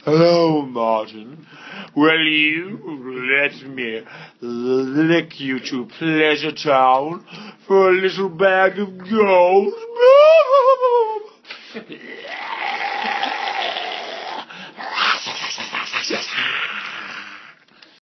Hello, Martin. Will you let me lick you to Pleasure Town for a little bag of gold?